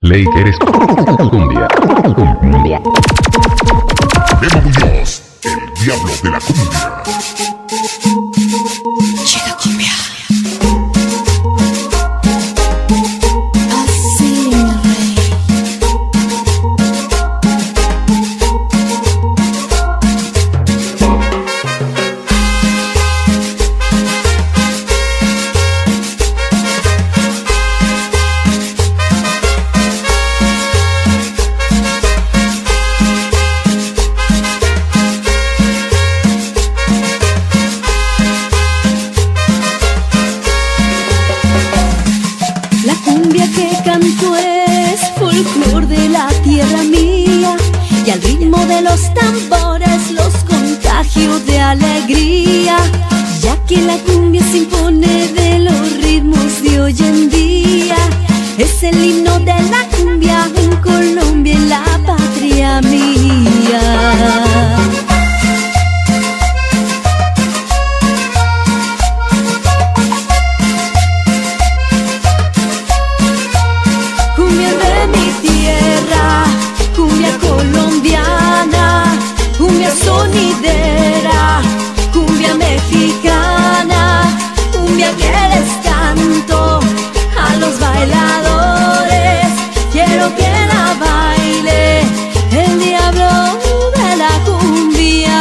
Lakers Cumbia. Cumbia. Memo Muñoz, el diablo de la cumbia. Chica cumbia. Así, mi rey. La cumbia que canto es folclor de la tierra mía, y al ritmo de los tambores los contagios de alegría, ya que la cumbia se impone de los ritmos de hoy en día. Es el himno de la cumbia en Colombia, en la patria mía. Cumbia de mi tierra, cumbia colombiana, cumbia sonidera, cumbia mexicana, cumbia que les canto a los bailadores. Quiero que la baile el diablo de la cumbia.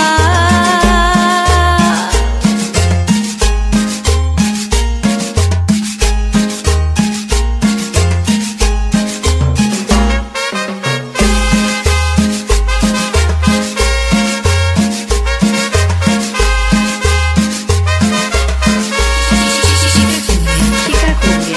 Chica cumbia.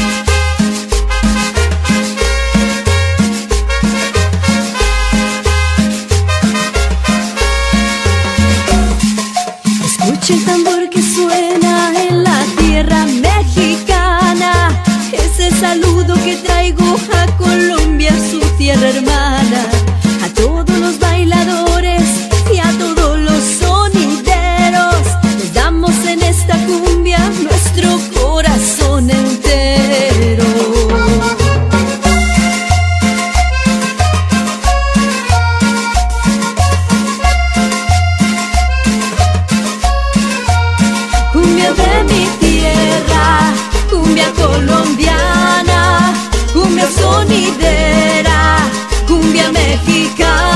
Escucha el tambor que suena en la tierra mexicana, ese saludo que traigo a Colombia, su tierra hermana. A todos los bailadores y a todos los sonideros les damos en esta cumbia nuestro corazón entero. Cumbia de mi tierra, cumbia colombiana, cumbia sonidera, cumbia mexicana.